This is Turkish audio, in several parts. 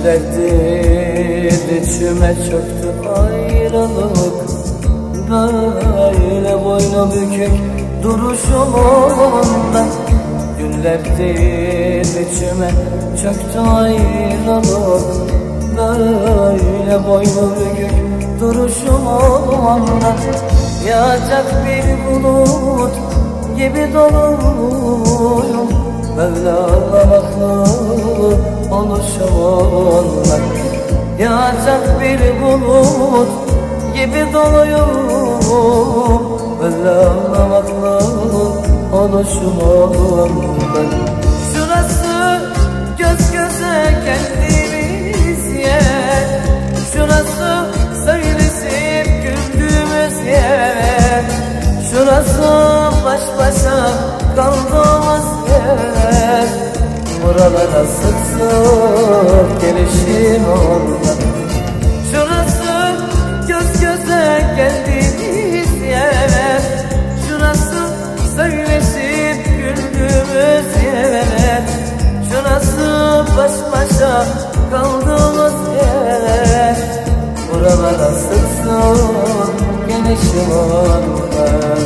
Günlerdir içime çöktü ayrılık. Böyle boynu bükük duruşumdan. Günlerdir içime çöktü ayrılık. Böyle boynu bükük duruşumdan. Yağacak bir bulut gibi doluyum. Böyle ağlamaklı oluşumdan. Yağacak bir bulut gibi doluyum. Böyle ağlamaklı oluşumdan. Şurası göz göze geldiğimiz yer. Şurası söyleşip güldüğümüz yer. Şurası baş başa kaldığımız yer. Buralara sık sık gelişim olmalı. Şurası göz göze geldiğimiz yer. Şurası söyleşip güldüğümüz yer. Şurası baş başa kaldığımız yer. Buralara sık sık gelişim olmalı.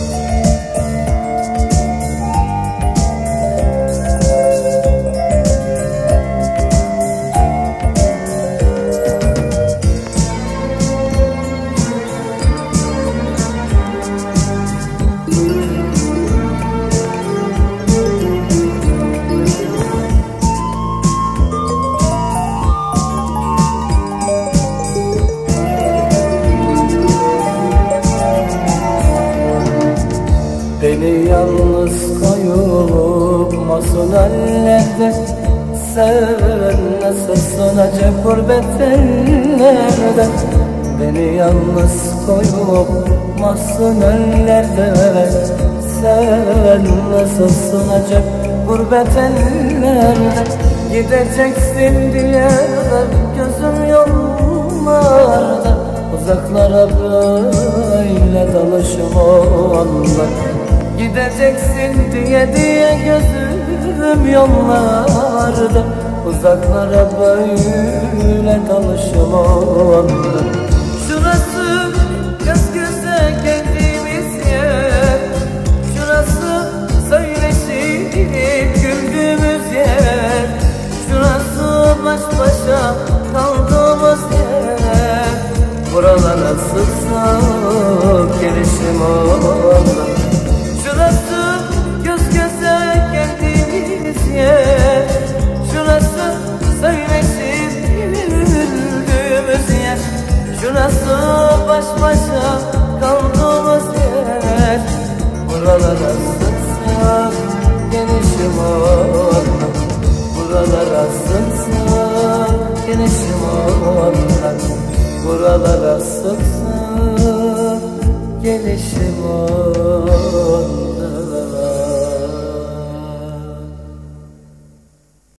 Beni yalnız koyup masum ellerde, seven nasılsın acep gurbet ellerde. Beni yalnız koyup masum ellerde, seven nasılsın acep gurbet ellerde. Gideceksin diye gözüm yollarda, uzaklara böyle dalışım olmalı. Gideceksin diye gözüm yollarda, uzaklara böyle dalışım olmalı. Şurası göz göze geldiğimiz yer. Şurası söyleşip güldüğümüz yer. Şurası baş başa kaldığımız yer. Buralara sık sık gelişim olmalı.